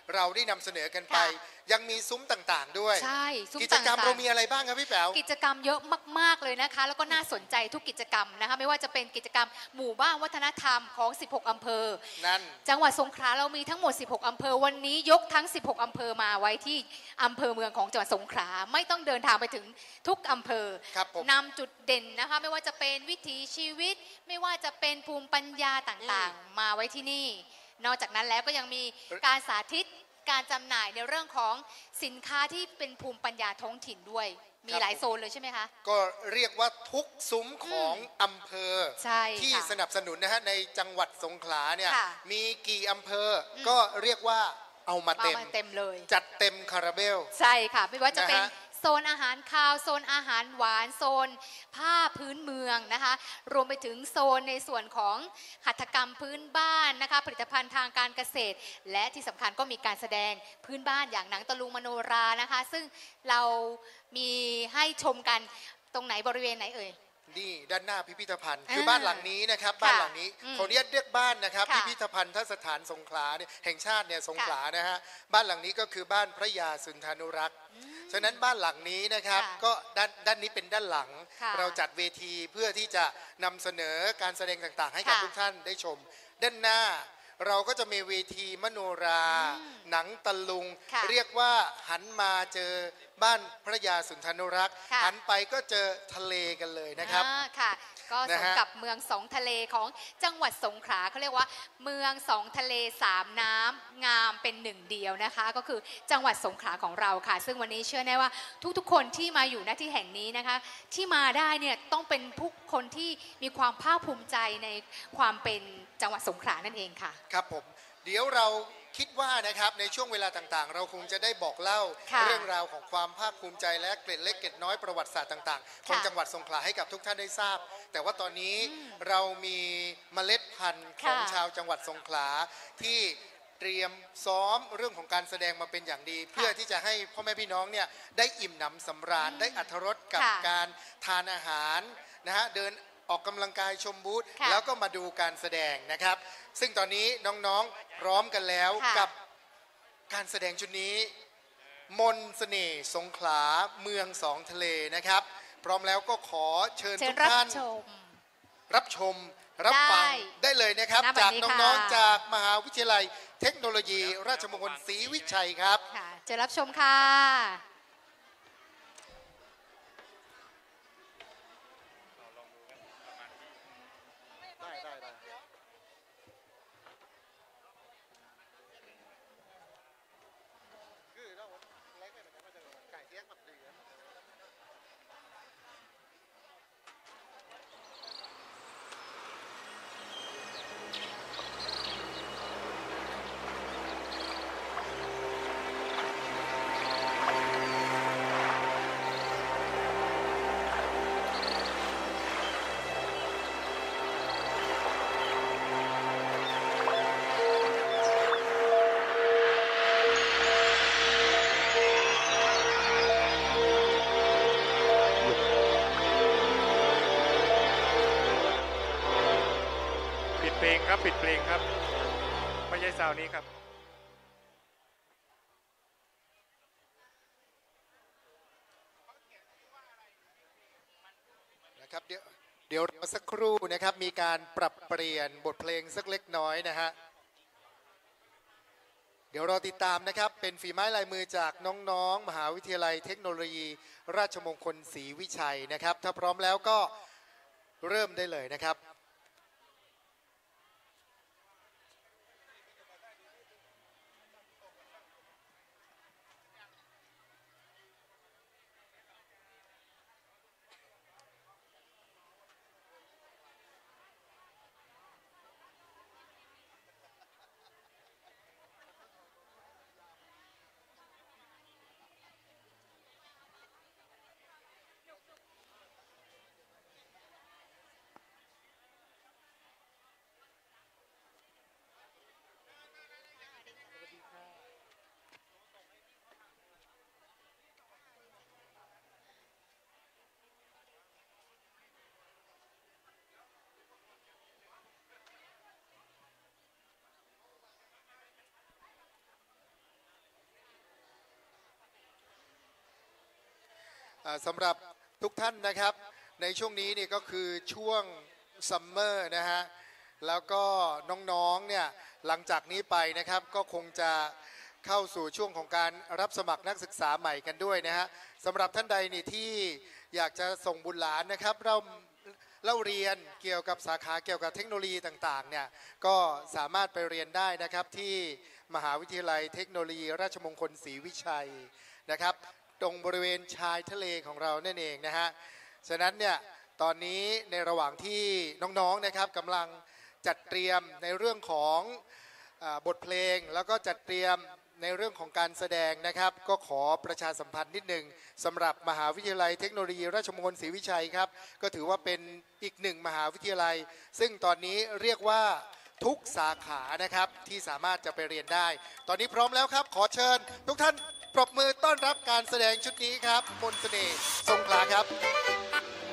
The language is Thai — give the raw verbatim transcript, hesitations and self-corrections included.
เราได้นำเสนอกันไปยังมีซุ้มต่างๆด้วยใช่ซุ้มกิจกรรมเรามีอะไรบ้างครับพี่แป๋วกิจกรรมเยอะมากๆเลยนะคะแล้วก็น่าสนใจทุกกิจกรรมนะคะไม่ว่าจะเป็นกิจกรรมหมู่บ้านวัฒนธรรมของสิบหกอำเภอนั่นจังหวัดสงขลาเรามีทั้งหมดสิบหกอำเภอวันนี้ยกทั้งสิบหกอำเภอมาไว้ที่อำเภอเมืองของจังหวัดสงขลาไม่ต้องเดินทางไปถึงทุกอำเภอนำจุดเด่นนะคะไม่ว่าจะเป็นวิถีชีวิตไม่ว่าจะเป็นภูมิปัญญาต่างๆมาไว้ที่นี่นอกจากนั้นแล้วก็ยังมีการสาธิตการจำหน่ายในเรื่องของสินค้าที่เป็นภูมิปัญญาท้องถิ่นด้วยมีหลายโซนเลยใช่ไหมคะก็เรียกว่าทุกซุ้มของอำเภอที่สนับสนุนนะฮะในจังหวัดสงขลาเนี่ยมีกี่อำเภอก็เรียกว่าเอามาเต็มเต็มเลยจัดเต็มคาราเบลใช่ค่ะไม่ว่าจะเป็นโซนอาหารคาวโซนอาหารหวานโซนผ้าพื้นเมืองนะคะรวมไปถึงโซนในส่วนของหัตถกรรมพื้นบ้านนะคะผลิตภัณฑ์ทางการเกษตรและที่สำคัญก็มีการแสดงพื้นบ้านอย่างหนังตะลุงมโนรานะคะซึ่งเรามีให้ชมกันตรงไหนบริเวณไหนเอ่ยนี่ด้านหน้าพิพิธภัณฑ์คือบ้านหลังนี้นะครับบ้านหลังนี้ขออนุญาตเรียกบ้านนะครับพิพิธภัณฑ์สถานสงขลาเนี่ยแห่งชาติเนี่ยสงขลานะฮะบ้านหลังนี้ก็คือบ้านพระยาสุนทานุรักษ์ฉะนั้นบ้านหลังนี้นะครับก็ด้านด้านนี้เป็นด้านหลังเราจัดเวทีเพื่อที่จะนำเสนอการแสดงต่างๆให้กับทุกท่านได้ชมด้านหน้าเราก็จะมีเวทีมโนราหนังตะลุงเรียกว่าหันมาเจอบ้านพระยาสุนทานุรักษ์หันไปก็เจอทะเลกันเลยนะครับค่ะก็สมกับเมืองสองทะเลของจังหวัดสงขลาเขาเรียกว่าเมืองสองทะเลสามน้ำงามเป็นหนึ่งเดียวนะคะก็คือจังหวัดสงขลาของเราค่ะซึ่งวันนี้เชื่อแน่ว่าทุกๆคนที่มาอยู่ณที่แห่งนี้นะคะที่มาได้เนี่ยต้องเป็นผู้คนที่มีความภาคภูมิใจในความเป็นจังหวัดสงขลานั่นเองค่ะครับผมเดี๋ยวเราคิดว่านะครับในช่วงเวลาต่างๆเราคงจะได้บอกเล่าเรื่องราวของความภาคภูมิใจและเกร็ดเล็กเกร็ดน้อยประวัติศาสตร์ต่างๆของจังหวัดสงขลาให้กับทุกท่านได้ทราบแต่ว่าตอนนี้เรามีเมล็ดพันธุ์ของชาวจังหวัดสงขลาที่เตรียมซ้อมเรื่องของการแสดงมาเป็นอย่างดีเพื่อที่จะให้พ่อแม่พี่น้องเนี่ยได้อิ่มหนำสำราญได้อรรถรสกับการทานอาหารนะฮะเดินออกกำลังกายชมบูธแล้วก็มาดูการแสดงนะครับซึ่งตอนนี้น้องๆพร้อมกันแล้วกับการแสดงชุดนี้มนต์เสน่ห์สงขลาเมืองสองทะเลนะครับพร้อมแล้วก็ขอเชิญทุกท่านรับชมรับฟังได้เลยนะครับจากน้องๆจากมหาวิทยาลัยเทคโนโลยีราชมงคลศรีวิชัยครับเชิญรับชมค่ะเพลงครับปิดเพลงครับไม่ใช่ซาวนี้ครับนะครับเดี๋ยวเดี๋ยวรอสักครู่นะครับมีการปรับเปลี่ยนบทเพลงสักเล็กน้อยนะฮะเดี๋ยวรอติดตามนะครับเป็นฝีไม้ลายมือจากน้องๆมหาวิทยาลัยเทคโนโลยีราชมงคลศรีวิชัยนะครับถ้าพร้อมแล้วก็เริ่มได้เลยนะครับอ่าสำหรับทุกท่านนะครับในช่วงนี้นี่ก็คือช่วงซัมเมอร์นะฮะแล้วก็น้องๆเนี่ยหลังจากนี้ไปนะครับก็คงจะเข้าสู่ช่วงของการรับสมัครนักศึกษาใหม่กันด้วยนะฮะสำหรับท่านใดนี่ที่อยากจะส่งบุตรหลานนะครับเราเล่าเรียนเกี่ยวกับสาขาเกี่ยวกับเทคโนโลยีต่างๆเนี่ยก็สามารถไปเรียนได้นะครับที่มหาวิทยาลัยเทคโนโลยีราชมงคลศรีวิชัยนะครับตรงบริเวณชายทะเลของเรานั่นเองนะฮะฉะนั้นเนี่ยตอนนี้ในระหว่างที่น้องๆนะครับกำลังจัดเตรียมในเรื่องของบทเพลงแล้วก็จัดเตรียมในเรื่องของการแสดงนะครับก็ขอประชาสัมพันธ์นิดหนึ่งสำหรับมหาวิทยาลัยเทคโนโลยีราชมงคลศรีวิชัยครับก็ถือว่าเป็นอีกหนึ่งมหาวิทยาลัยซึ่งตอนนี้เรียกว่าทุกสาขานะครับที่สามารถจะไปเรียนได้ตอนนี้พร้อมแล้วครับขอเชิญทุกท่านปรบมือต้อนรับการแสดงชุดนี้ครับมนต์เสน่ห์สงขลาครับ